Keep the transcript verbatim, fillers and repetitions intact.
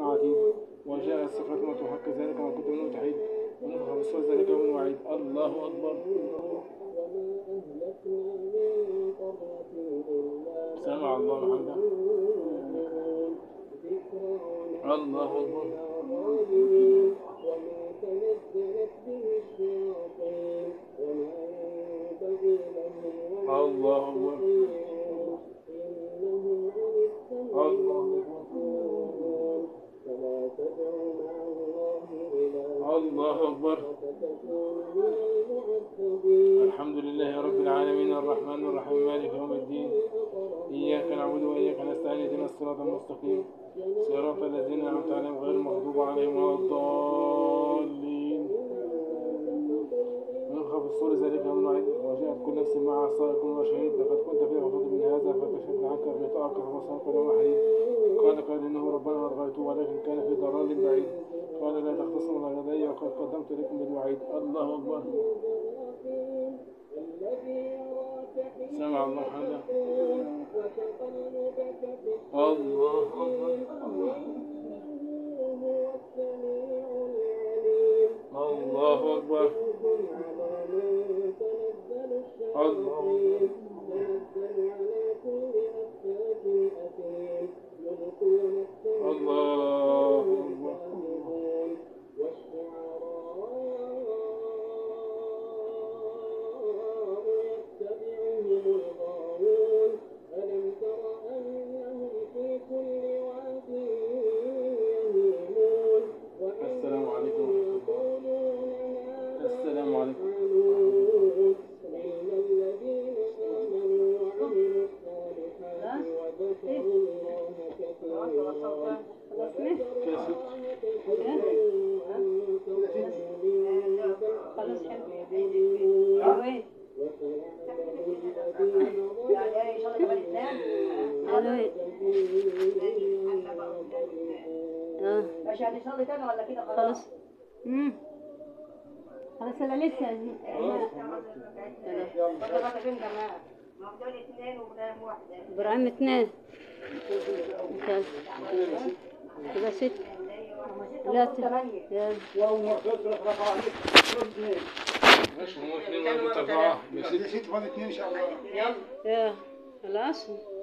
عتيد وجاء السكرة الموت وحق ذلك ما كنت منه تحيد ونفخ في الصور ذلك يوم وعيد. الله أكبر. سمع الله حمده. الله أكبر. الله أكبر. الله أكبر. الحمد لله رب العالمين الرحمن الرحيم مالك يوم الدين إياك نعبد وإياك نستعين اهدنا الصراط المستقيم صراط الذين أنعمت عليهم غير المغضوب عليهم ولا الضالين. ونفخ في الصور ذلك يوم الوعيد وجاءت كل نفس معها سائق وشهيد لقد كنت في غفلة من هذا فكشفنا عنك غطاءك فبصرك اليوم حديد. قال قال إنه ربنا ألغيته ولكن كان في ضلال بعيد. قال لا تختصموا لدي وقد قدمت لكم بالوعيد. الله أكبر. سمع الله حمده. الله أكبر. الله أكبر. الله الله أكبر. السلام عليكم ورحمة الله. السلام عليكم. مش هنصلي تاني ولا كده خلاص؟ امم خلاص انا لسه ابراهيم اثنين كده ست ثلاثة ماشي هو اثنين ولا أربعة؟ ست ست ولا اثنين إن شاء الله. يلا خلاص.